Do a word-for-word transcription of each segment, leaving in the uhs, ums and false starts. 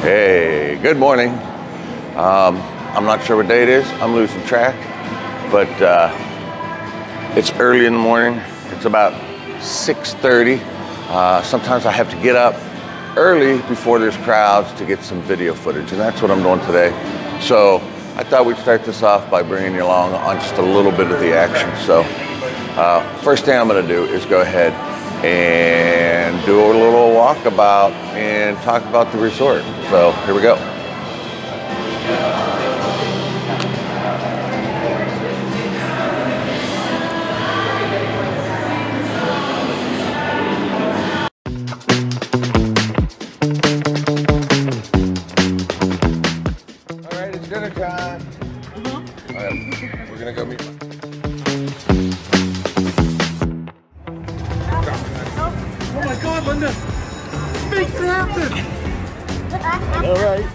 Hey, good morning. Um, I'm not sure what day it is. I'm losing track, but uh, it's early in the morning. It's about six thirty. Uh, sometimes I have to get up early before there's crowds to get some video footage, and that's what I'm doing today. So I thought we'd start this off by bringing you along on just a little bit of the action. So uh, first thing I'm gonna do is go ahead and do a little walkabout and talk about the resort. So here we go. All right, it's dinner time. Mm-hmm. All right, we're gonna go meet. Oh my God, Linda! Make it happen! All right.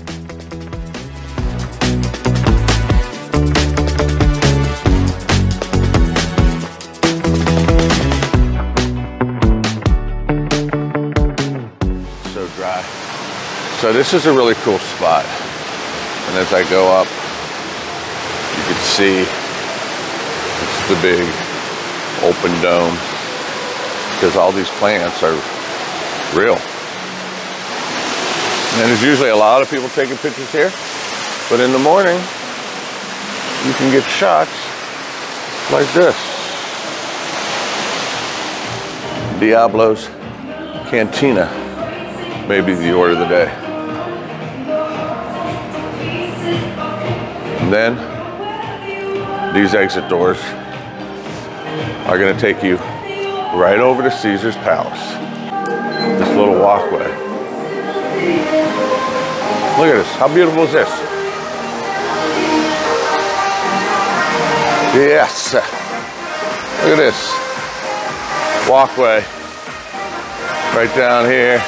So dry. So this is a really cool spot. And as I go up, you can see it's the big open dome, because all these plants are real. And there's usually a lot of people taking pictures here, but in the morning, you can get shots like this. Diablo's Cantina may be the order of the day. And then, these exit doors are gonna take you right over to Caesar's Palace. This little walkway. Look at this, how beautiful is this? Yes, look at this. Walkway, right down here.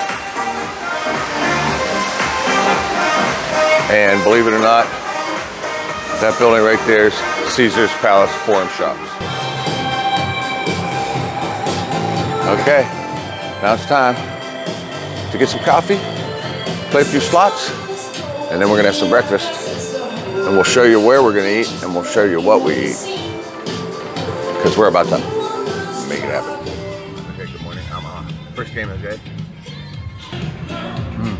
And believe it or not, that building right there is Caesar's Palace Forum Shops. Okay, now it's time to get some coffee, play a few slots, and then we're gonna have some breakfast. And we'll show you where we're gonna eat, and we'll show you what we eat. Because we're about to make it happen. Okay, good morning. I'm uh, first game of the day. Mm.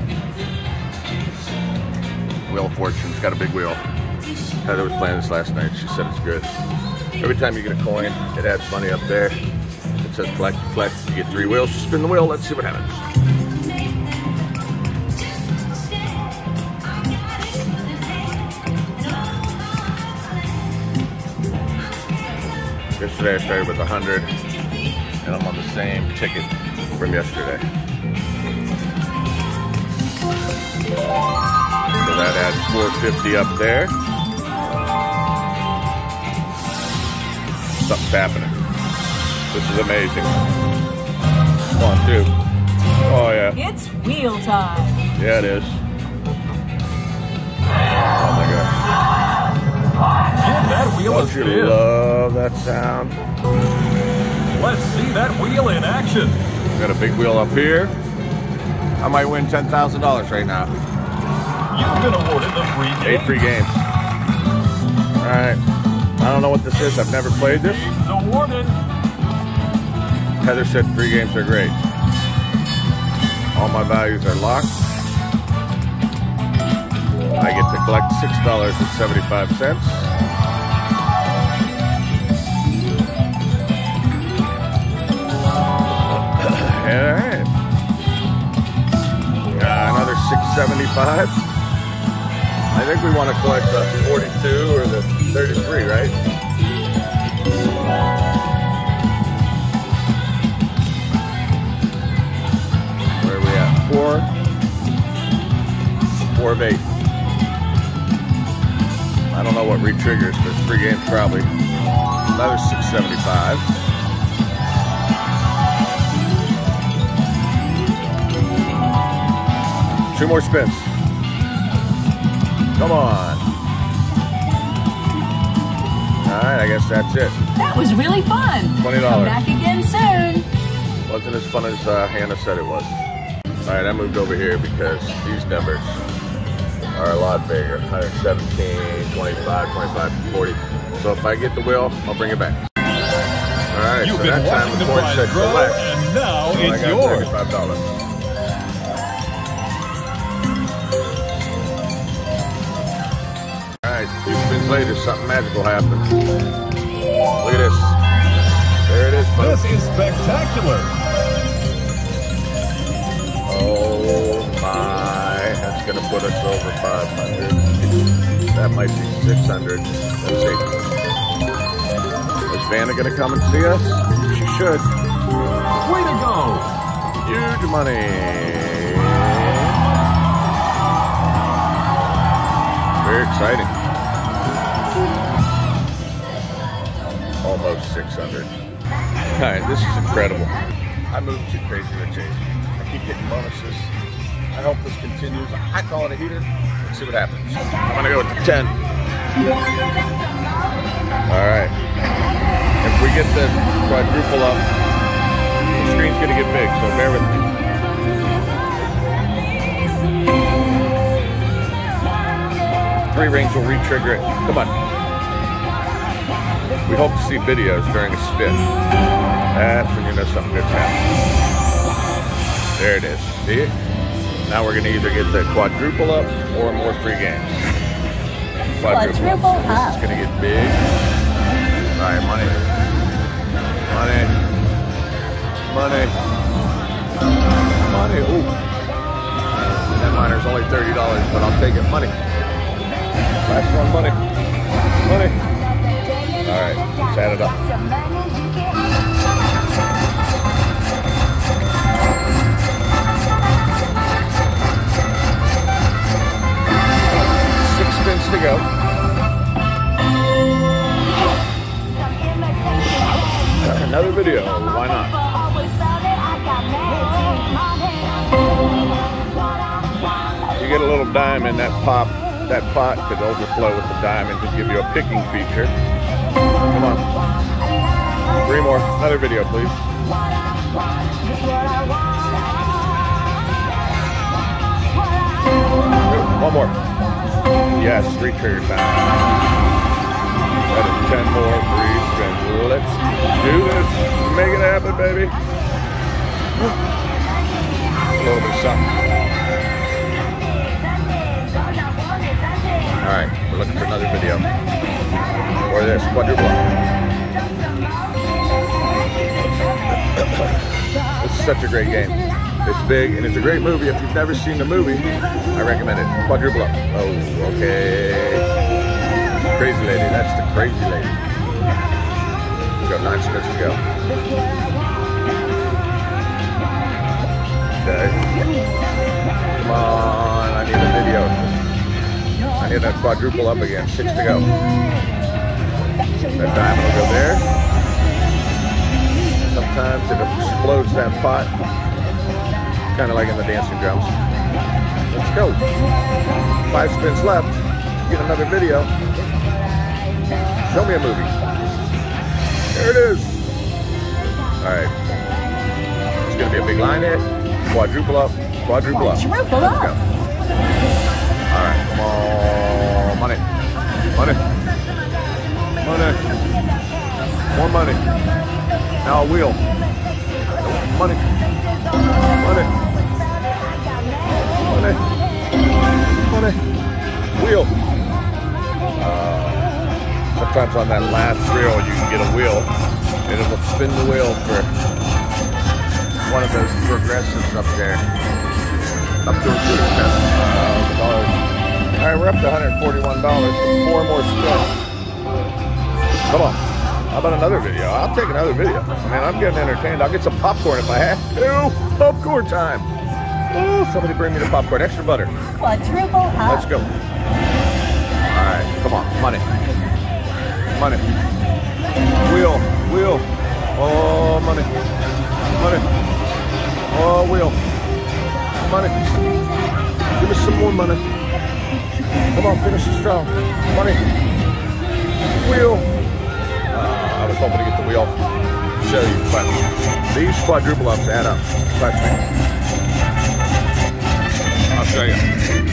Wheel of Fortune's got a big wheel. Heather was playing this last night. She said it's good. Every time you get a coin, it adds money up there. It says collect, collect. You get three wheels. Spin the wheel. Let's see what happens. Yesterday I started with a hundred, and I'm on the same ticket from yesterday. So that adds four fifty up there. Something's happening. This is amazing. Come on, two. Oh yeah. It's wheel time. Yeah, it is. Oh my gosh. Get that wheel Don't you spin. love that sound? Let's see that wheel in action. Got a big wheel up here. I might win ten thousand dollars right now. You've been awarded the free game. Eight free games. All right. I don't know what this is. I've never played this. Games awarded. Heather said free games are great. All my values are locked. I get to collect six dollars and seventy-five cents. All right. Uh, another six seventy-five. I think we want to collect the forty-two or the thirty-three, right? Where are we at? Four. Four of eight. I don't know what re-triggers, but it's free games probably. Another six seventy-five. Two more spins. Come on. All right, I guess that's it. That was really fun. twenty dollars. Come back again soon. Wasn't as fun as uh, Hannah said it was. All right, I moved over here because these numbers are a lot bigger. one seventeen, twenty-five, twenty-five, forty. So if I get the wheel, I'll bring it back. All right, You've so been that time watching the the board prize said grow, select. and now So I it's got yours. thirty-five dollars. All right, a few spins later, something magical happened. Look at this. There it is, folks. This is spectacular. Oh my, that's gonna put us over five hundred. That might be six hundred. Let's see. Is Vanna gonna come and see us? She should. Way to go. Huge money. Very exciting. Almost six hundred. All right, this is incredible. I moved too crazy to chase. I keep getting bonuses. I hope this continues. I call it a heater. Let's see what happens. I'm gonna go with the ten. All right. If we get the quadruple up, the screen's gonna get big, so bear with me. Three rings will re-trigger it. Come on. We hope to see videos during a spin. That's when you know something good's happening. There it is. See it? Now we're going to either get the quadruple up or more free games. Quadruple, Quadruple so this up. is going to get big. All right, money. Money. Money. Money. Ooh. That miner's only thirty dollars, but I'll take it. Money. Last one, money. Money. All right, let's add it up. Six spins to go. Another video, why not? You get a little dime in that pop. That pot could overflow with the diamonds and give you a picking feature. Come on. Three more. Another video, please. One more. Yes, three trigger time. That is ten more free spins. Let's do this. Make it happen, baby. A little bit of something. All right, we're looking for another video. Or this, quadruple up. This is such a great game. It's big, and it's a great movie. If you've never seen the movie, I recommend it. Quadruple up. Oh, okay. Crazy lady, that's the crazy lady. Let's go, nine spins to go. Okay. Come on, I need a video. I need that quadruple up again. Six to go. That diamond will go there. Sometimes it explodes that pot. Kind of like in the dancing drums. Let's go. Five spins left. Get another video. Show me a movie. There it is. All right. It's going to be a big line hit. Quadruple up. Quadruple up. Quadruple Let's up. go. All right, come on, money, money, money, more money. Now a wheel. Money, money, money, money, wheel. Uh, sometimes on that last reel you can get a wheel, and it'll spin the wheel for one of those progressives up there. Up to a good ten thousand dollars. All right, we're up to one hundred forty-one dollars with four more spins. Come on. How about another video? I'll take another video. Man, I'm getting entertained. I'll get some popcorn if I have to. Popcorn time. Oh, somebody bring me the popcorn. Extra butter. Quadruple up. Let's go. All right, come on. Money. Money. Wheel. Wheel. Oh, money. Money. Oh, wheel. Money. Give me some more money. Come on, finish it strong. Money. Wheel. Uh, I was hoping to get the wheel. Show you, but these quadruple ups add up. Trust me. I'll show you.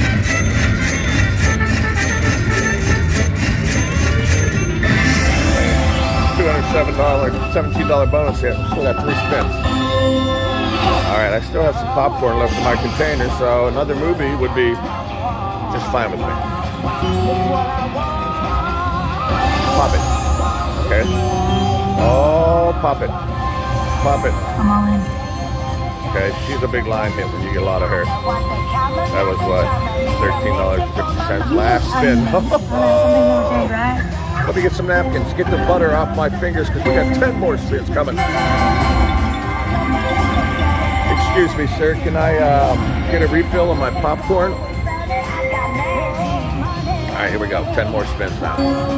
two hundred seven dollars, seventeen dollar bonus hit. Still got three spins. Alright, I still have some popcorn left in my container, so another movie would be just fine with me. Pop it. Okay. Oh, pop it. Pop it. I'm all in. Okay, she's a big line hit when you get a lot of her. That was what? thirteen dollars and fifty cents last spin. Let me get some napkins. Get the butter off my fingers because we got ten more spins coming. Excuse me, sir. Can I um, get a refill on my popcorn? All right, here we go. ten more spins now.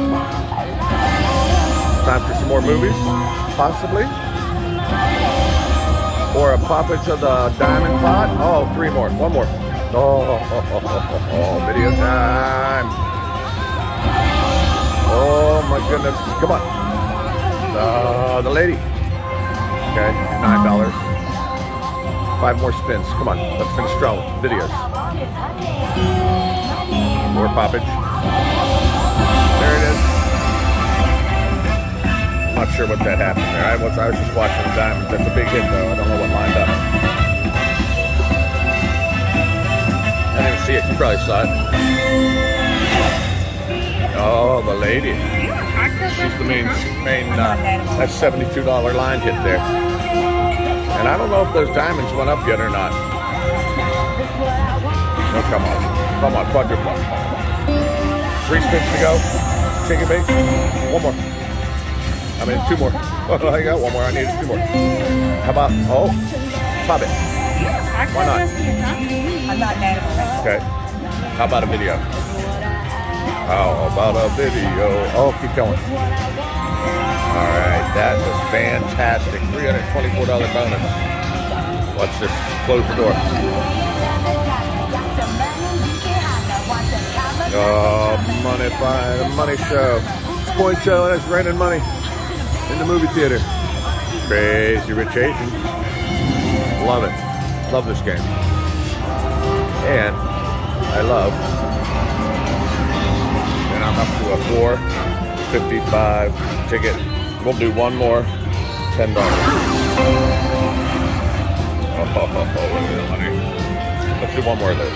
Time for some more movies, possibly. Or a poppage of the diamond pot. Oh, three more. One more. Oh, oh, oh, oh, oh, oh, video time. Oh my goodness. Come on. Uh, the lady. Okay, nine dollars. Five more spins. Come on. Let's finish strong with videos. More poppage. There it is. Not sure what that happened there. I was, I was just watching the diamonds. That's a big hit, though. I don't know what lined up. I didn't even see it. You probably saw it. Oh, the lady. She's the main, main uh, that seventy-two dollar line hit there. And I don't know if those diamonds went up yet or not. No, come on. Come on, quadruple. Three spins to go. Chicken bake. One more. I mean, two more. I got one more. I needed two more. How about, oh, pop it. Why not? I'm not mad at it. Okay. How about a video? How about a video? Oh, keep going. All right, that was fantastic. three hundred twenty-four dollar bonus. Let's just close the door. Oh, money fine, a money show. Point show, and it's raining money. In the movie theater. Crazy Rich Asians. Love it. Love this game. And I love. And I'm up to a four fifty-five ticket. We'll do one more. ten dollars. Oh, oh, oh, oh, money. Let's do one more of those.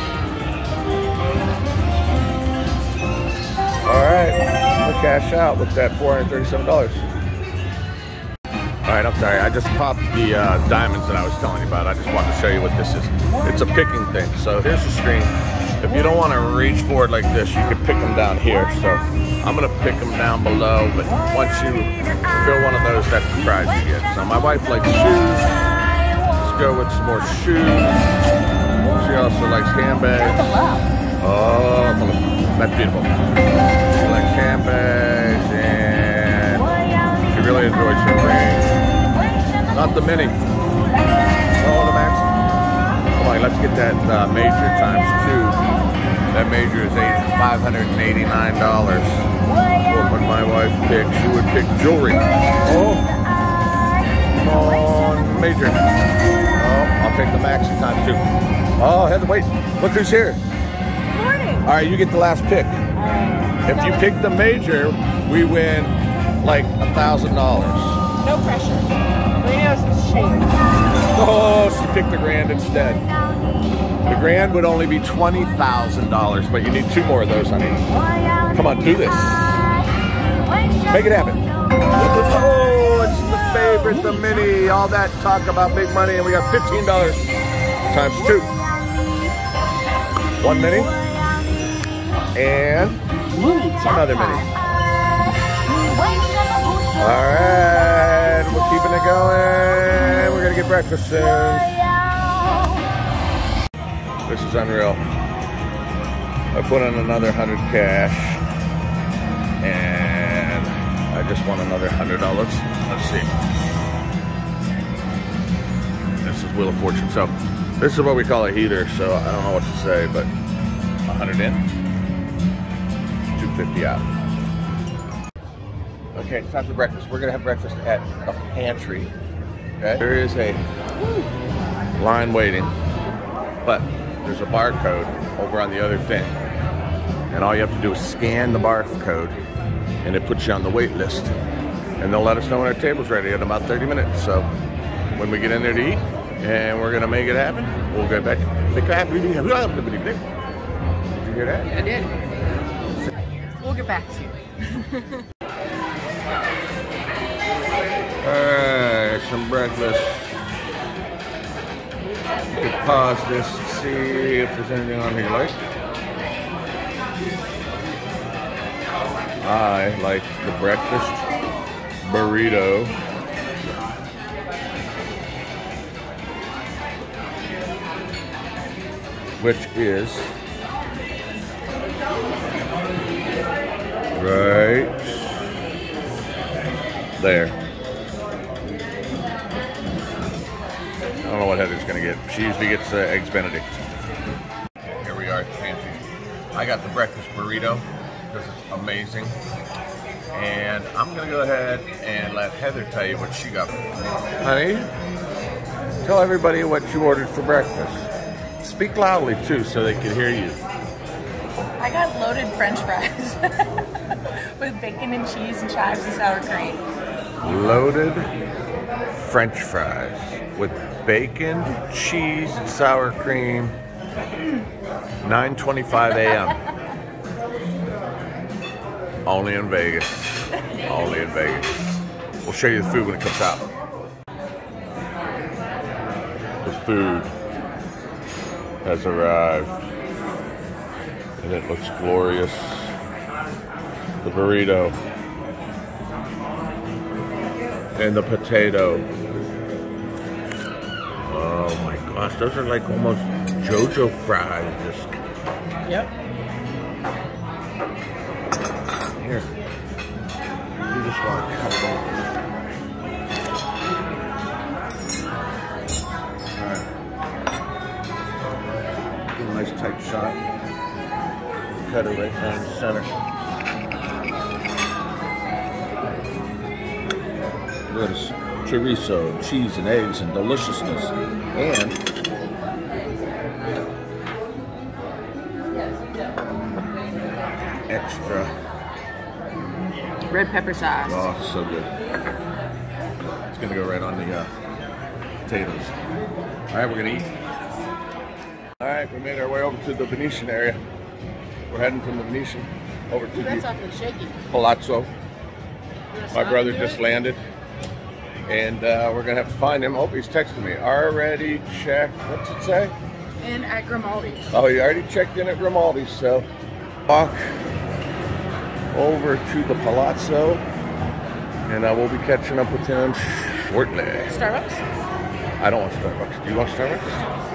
Alright. We'll cash out with that four hundred thirty-seven dollars. Alright, I'm sorry, I just popped the uh, diamonds that I was telling you about. I just wanted to show you what this is. It's a picking thing. So here's the screen. If you don't want to reach forward like this, you can pick them down here. So I'm going to pick them down below, but once you fill one of those, that's the prize you get. So my wife likes shoes. Let's go with some more shoes. She also likes handbags. Oh, that's beautiful. She likes handbags, and she really enjoys her rings. Not the mini. Oh, the max. Come on, let's get that uh, major times two. That major is five hundred eighty-nine dollars. What would my wife pick? She would pick jewelry. Oh, come on, major. Oh, I'll take the maxi times two. Oh, had to wait. Look who's here. Morning. All right, you get the last pick. If you pick the major, we win like a thousand dollars. No pressure. Marino's shame. Oh, she picked the grand instead. The grand would only be twenty thousand dollars, but you need two more of those, honey. Come on, do this. Make it happen. Oh, it's the favorite, the mini. All that talk about big money, and we got fifteen dollars times two. One mini. And another mini. All right, we're keeping it going. We're gonna get breakfast soon. This is unreal. I put in another hundred cash, and I just won another hundred dollars. Let's see. This is Wheel of Fortune. So this is what we call a heater. So I don't know what to say, but a hundred in, two fifty out. Okay, it's time for breakfast. We're gonna have breakfast at a Pantry. Okay, there is a line waiting, but there's a barcode over on the other thing. And all you have to do is scan the barcode, and it puts you on the wait list. And they'll let us know when our table's ready in about thirty minutes. So when we get in there to eat, and we're gonna make it happen, we'll get back. Did you hear that? I did. We'll get back to you. Alright, some breakfast. You can pause this to see if there's anything on here you like. I like the breakfast burrito. Which is right there. I don't know what Heather's gonna get. She usually gets uh, eggs Benedict. Here we are at the pantry. I got the breakfast burrito because it's amazing. And I'm gonna go ahead and let Heather tell you what she got. Honey, tell everybody what you ordered for breakfast. Speak loudly too so they can hear you. I got loaded French fries with bacon and cheese and chives and sour cream. Loaded French fries with bacon, cheese, and sour cream. nine twenty-five a m Only in Vegas. Only in Vegas. We'll show you the food when it comes out. The food has arrived, and it looks glorious. The burrito and the potato. Oh my gosh, those are like almost JoJo fries. Just Yep. here. You just want to cut it off. Nice tight shot. Cut it right down the center. Look at this chorizo, cheese and eggs and deliciousness. And extra Red pepper sauce. oh, so good. It's gonna go right on the uh, potatoes. All right, we're gonna eat. All right, we made our way over to the Venetian area. We're heading from the Venetian over to That's the awfully shaky. Palazzo. My brother just landed, and uh, we're gonna have to find him. Oh, he's texting me. Already checked. What's it say? In at Grimaldi's. Oh, he already checked in at Grimaldi's. So walk over to the Palazzo, and I will be catching up with him shortly. Starbucks? I don't want Starbucks. Do you want Starbucks?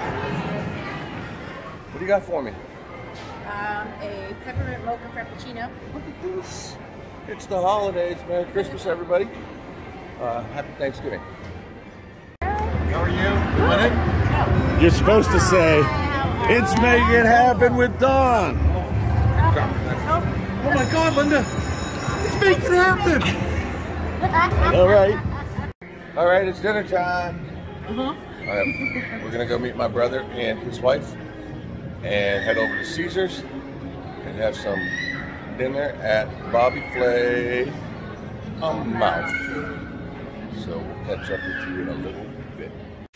What do you got for me? Um, a peppermint mocha frappuccino. Look at this. It's the holidays. Merry Christmas, everybody. Uh, happy Thanksgiving. How are you? You winning? You're supposed to say, it's Make It Happen with Don. Oh my God, Linda! It's Make It Happen! All right. All right, it's dinner time. Uh-huh. All right, we're going to go meet my brother and his wife and head over to Caesars and have some dinner at Bobby Flay Amalfi. So we'll catch up with you in a little bit.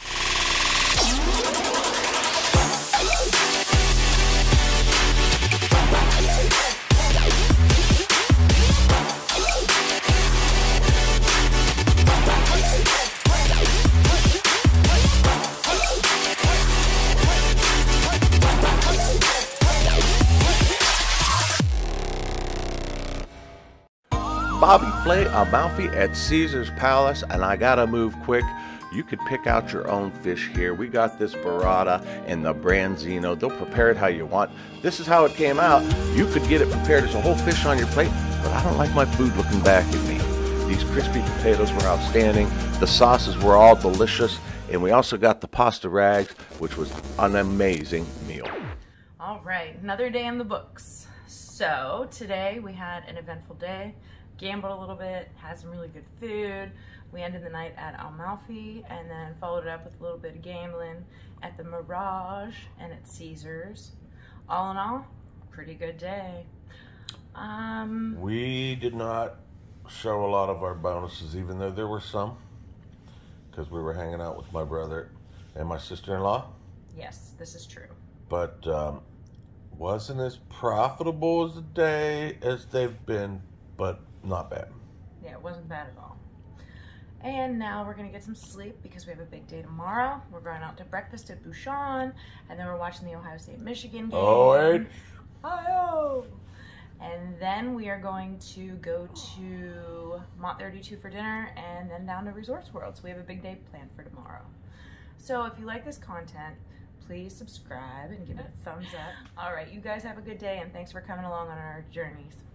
Bobby Flay Amalfi at Caesar's Palace, and I gotta move quick. You could pick out your own fish here. We got this burrata and the branzino. They'll prepare it how you want. This is how it came out. You could get it prepared as a whole fish on your plate, but I don't like my food looking back at me. These crispy potatoes were outstanding. The sauces were all delicious, and we also got the pasta rags, which was an amazing meal. All right, another day in the books. So today we had an eventful day. Gambled a little bit, had some really good food, We ended the night at Amalfi and then followed it up with a little bit of gambling at the Mirage and at Caesars. All in all, pretty good day. Um, we did not show a lot of our bonuses, even though there were some, because we were hanging out with my brother and my sister-in-law. Yes, this is true. But um, wasn't as profitable as a day as they've been, but not bad. Yeah, it wasn't bad at all. And now we're gonna get some sleep because we have a big day tomorrow. We're going out to breakfast at Bouchon, and then we're watching the Ohio State-Michigan game. Oh, H. Ohio! And then we are going to go to Mont thirty-two for dinner and then down to Resorts World. So we have a big day planned for tomorrow. So if you like this content, please subscribe and give it a thumbs up. All right, you guys have a good day and thanks for coming along on our journeys.